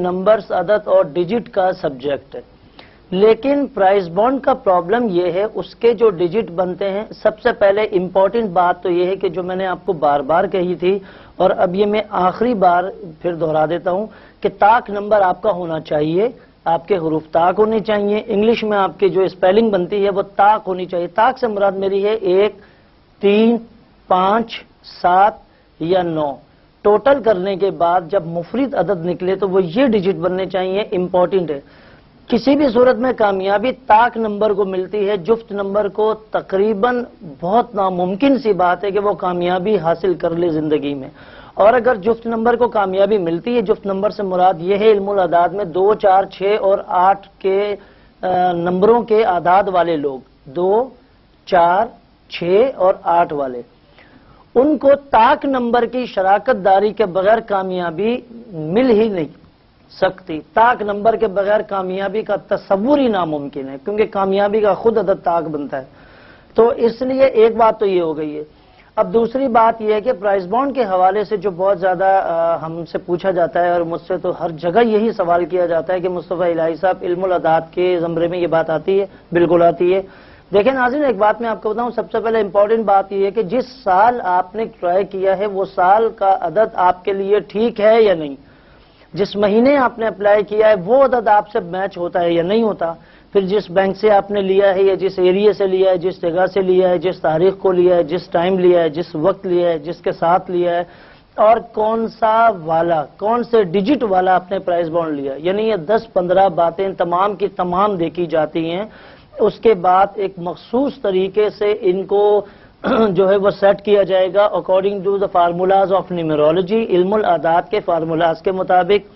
Numbers عدد اور digit کا سبجیکٹ ہے، لیکن پرائز بانڈ کا پرابلم یہ ہے اس کے جو ڈیجٹ بنتے ہیں. سب سے پہلے امپورٹنٹ بات تو یہ ہے کہ جو میں نے آپ کو بار بار کہی تھی اور اب یہ میں آخری بار پھر دہرا دیتا ہوں کہ طاق نمبر آپ کا ہونا چاہیے، آپ کے حروف طاق ہونے چاہیے. انگلش میں آپ کی جو اسپیلنگ بنتی ہے وہ طاق ہونی چاہیے. طاق سے مراد میری ہے 1 3 5 7 یا 9. ٹوٹل کرنے کے بعد جب مفرد عدد نکلے تو وہ یہ ڈیجٹ بننے چاہیے. امپورٹنٹ ہے، کسی بھی صورت میں کامیابی طاق نمبر کو ملتی ہے، جفت نمبر کو تقریباً بہت ناممکن سی بات ہے کہ وہ کامیابی حاصل کر لے زندگی میں. اور اگر جفت نمبر کو کامیابی ملتی ہے، جفت نمبر سے مراد یہ ہے علم الاعداد میں 2 4 6 اور 8 کے نمبروں کے اعداد والے لوگ، 2 4 6 اور 8 والے، ان کو طاق نمبر کی شراکت داری کے بغیر کامیابی مل ہی نہیں سکتی. طاق نمبر کے بغیر کامیابی کا تصور ہی ناممکن ہے، کیونکہ کامیابی کا خود عدد طاق بنتا ہے. تو اس لیے ایک بات تو یہ ہو گئی ہے. اب دوسری بات یہ ہے کہ پرائز بانڈ کے حوالے سے جو بہت زیادہ ہم سے پوچھا جاتا ہے اور مجھ سے تو ہر جگہ یہی سوال کیا جاتا ہے کہ مصطفیٰ الہی صاحب علم الاعداد کے زمرے میں یہ بات آتی ہے؟ بالکل آتی ہے. دیکھیں ناظرین، ایک بات میں آپ کو بتاؤں، سب سے پہلے امپورٹنٹ بات یہ ہے کہ جس سال آپ نے ٹرائی کیا ہے وہ سال کا عدد آپ کے لیے ٹھیک ہے یا نہیں. جس مہینے آپ نے اپلائی کیا ہے وہ عدد آپ سے میچ ہوتا ہے یا نہیں ہوتا. پھر جس بینک سے آپ نے لیا ہے یا جس ایریے سے لیا ہے، جس جگہ سے لیا ہے، جس تاریخ کو لیا ہے، جس ٹائم لیا ہے، جس وقت لیا ہے، جس کے ساتھ لیا ہے، اور کون سا والا، کون سے ڈیجٹ والا آپ نے پرائز بانڈ لیا. یعنی یہ 10-15 باتیں تمام کی تمام دیکھی جاتی ہیں. اس کے بعد ایک مخصوص طریقے سے ان کو جو ہے وہ سیٹ کیا جائے گا according to the formulas of numerology, علم الاعداد کے فارمولاز کے مطابق.